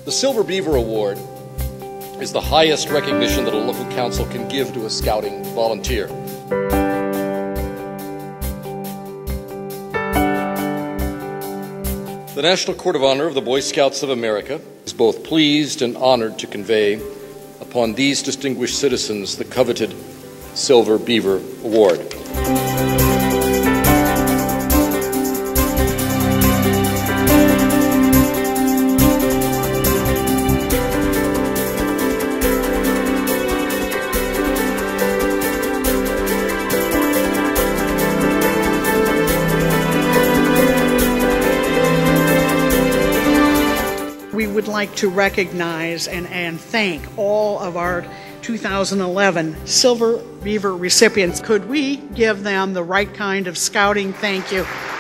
The Silver Beaver Award is the highest recognition that a local council can give to a scouting volunteer. The National Court of Honor of the Boy Scouts of America is both pleased and honored to convey upon these distinguished citizens the coveted Silver Beaver Award. We would like to recognize and thank all of our 2011 Silver Beaver recipients. Could we give them the right kind of scouting thank you?